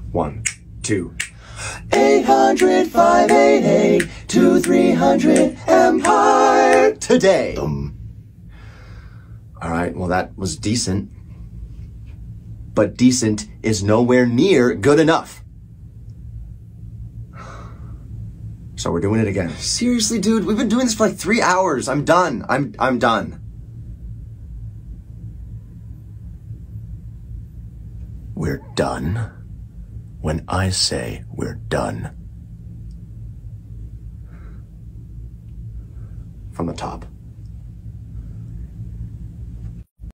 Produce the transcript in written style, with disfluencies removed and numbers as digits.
1, 2. 800-588-2300 Empire today. All right, well, that was decent. But decent is nowhere near good enough. So we're doing it again. Seriously, dude, we've been doing this for like 3 hours. I'm done. I'm done. We're done when I say we're done. From the top.